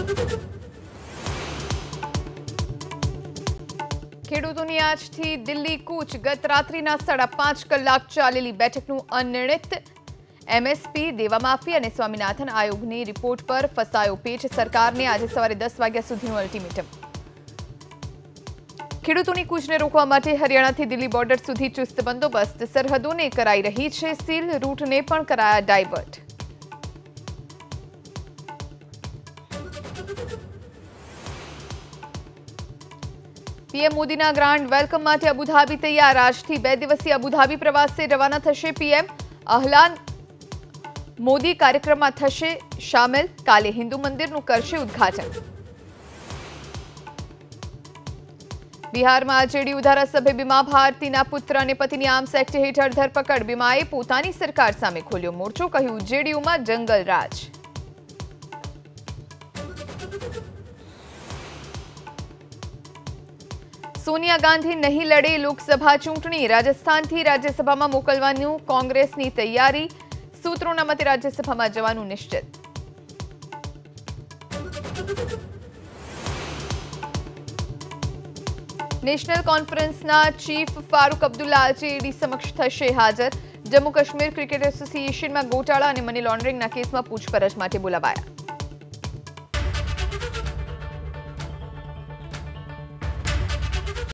ખેડૂતોની આજથી દિલ્હી કૂચ ગત રાત્રિના 5.5 કલાક ચાલેલી બેઠકનું અનિર્ણિત એમએસપી દેવા માફી અને સ્વામીનાથન આયોગની રિપોર્ટ પર ફસાયો પેચ સરકારને આજે સવારે 10 વાગ્યા સુધીનું અલ્ટિમેટમ ખેડૂતોની કૂચને રોકવા માટે હરિયાણાથી દિલ્હી બોર્ડર સુધી ચુસ્ત બંદોબસ્ત સરહદોને કરાઈ રહી છે સીલ રૂટને પણ કરાયા ડાયવર્ટ પીએમ મોદીના ગ્રાન્ડ વેલકમ માટે અબુધાબી તૈયાર આજથી 2 દિવસીય અબુધાબી પ્રવાસે રવાના થશે પીએમ અહલાન મોદી કાર્યક્રમમાં થશે શામેલ કાલે હિન્દુ મંદિરનું કરશે ઉદ્ઘાટન બિહારમાં જેડીયુ ધારાસભ્ય બીમા ભારતીના પુત્ર અને પતિની આર્મ્સ એક્ટ હેઠળ ધરપકડ બીમાએ પોતાની સરકાર સામે ખોલ્યો મોરચો કહ્યું જેડીયુમાં જંગલ રાજ સોનિયા ગાંધી નહીં લડે લોકસભા ચૂંટણી રાજસ્થાનથી રાજ્યસભામાં મોકલવાનું કોંગ્રેસની તૈયારી સૂત્રોના મતે રાજ્યસભામાં જવાનું નિશ્ચિત નેશનલ કોન્ફરન્સના ચીફ ફારૂક અબ્દુલ્લા આજે ઈડી સમક્ષ થશે હાજર જમ્મુ કાશ્મીર ક્રિકેટ એસોસિએશનમાં ગોટાળા અને મની લોન્ડરિંગના કેસમાં પૂછપરછ માટે બોલાવાયા